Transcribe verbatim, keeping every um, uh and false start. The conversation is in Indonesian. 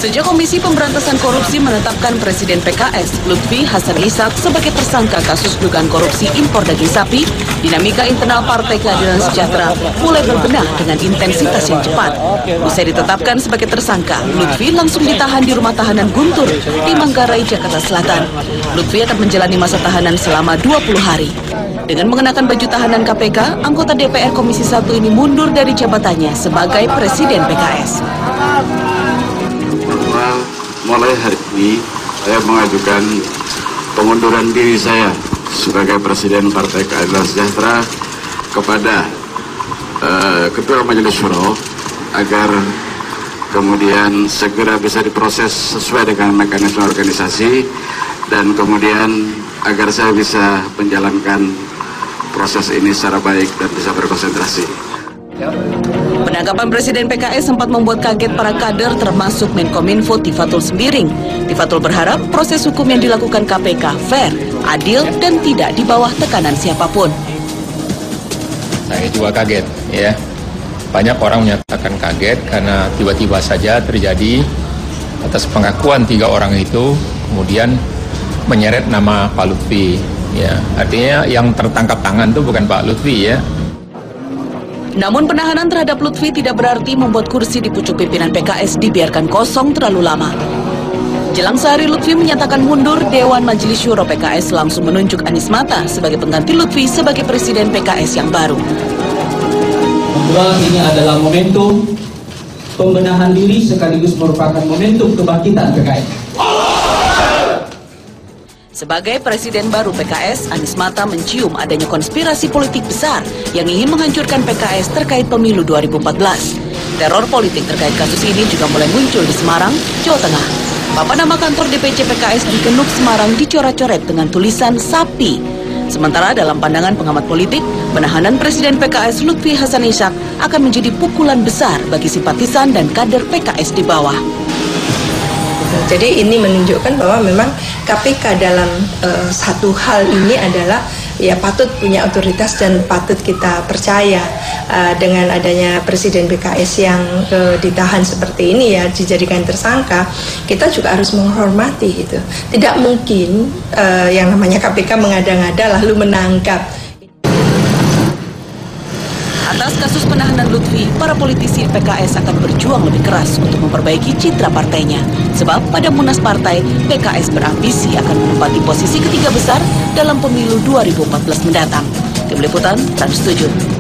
Sejak Komisi Pemberantasan Korupsi menetapkan Presiden P K S, Lutfi Hasan Ishak, sebagai tersangka kasus dugaan korupsi impor daging sapi, dinamika internal Partai Keadilan Sejahtera mulai berbenah dengan intensitas yang cepat. Usai ditetapkan sebagai tersangka, Lutfi langsung ditahan di rumah tahanan Guntur di Manggarai, Jakarta Selatan. Lutfi akan menjalani masa tahanan selama dua puluh hari. Dengan mengenakan baju tahanan K P K, anggota D P R Komisi satu ini mundur dari jabatannya sebagai Presiden P K S. Mulai hari ini saya mengajukan pengunduran diri saya sebagai Presiden Partai Keadilan Sejahtera kepada uh, Ketua Majelis Syuro agar kemudian segera bisa diproses sesuai dengan mekanisme organisasi dan kemudian agar saya bisa menjalankan proses ini secara baik dan bisa berkonsentrasi. Penangkapan Presiden P K S sempat membuat kaget para kader termasuk Menkominfo Tifatul Sembiring. Tifatul berharap proses hukum yang dilakukan K P K fair, adil, dan tidak di bawah tekanan siapapun. Saya juga kaget, ya. Banyak orang menyatakan kaget karena tiba-tiba saja terjadi atas pengakuan tiga orang itu, kemudian menyeret nama Pak Lutfi. Ya, artinya yang tertangkap tangan itu bukan Pak Lutfi, ya. Namun penahanan terhadap Lutfi tidak berarti membuat kursi di pucuk pimpinan P K S dibiarkan kosong terlalu lama. Jelang sehari Lutfi menyatakan mundur, Dewan Majelis Syuro P K S langsung menunjuk Anies Mata sebagai pengganti Lutfi sebagai Presiden P K S yang baru. Kedua, ini adalah momentum pembenahan diri sekaligus merupakan momentum kebangkitan P K S. Sebagai Presiden baru P K S, Anies Mata mencium adanya konspirasi politik besar yang ingin menghancurkan P K S terkait pemilu dua ribu empat belas. Teror politik terkait kasus ini juga mulai muncul di Semarang, Jawa Tengah. Papan nama kantor D P C P K S di Genuk, Semarang dicoret-coret dengan tulisan sapi. Sementara dalam pandangan pengamat politik, penahanan Presiden P K S Lutfi Hasan Ishak akan menjadi pukulan besar bagi simpatisan dan kader P K S di bawah. Jadi ini menunjukkan bahwa memang K P K dalam uh, satu hal ini adalah ya patut punya otoritas dan patut kita percaya uh, dengan adanya Presiden P K S yang uh, ditahan seperti ini ya dijadikan tersangka, kita juga harus menghormati itu. Tidak mungkin uh, yang namanya K P K mengada-ngada lalu menangkap. Atas kasus penahanan Lutfi, para politisi P K S akan berjuang lebih keras untuk memperbaiki citra partainya. Sebab pada Munas Partai, P K S berambisi akan menempati posisi ketiga besar dalam pemilu dua ribu empat belas mendatang. Tim Liputan, Trans tujuh.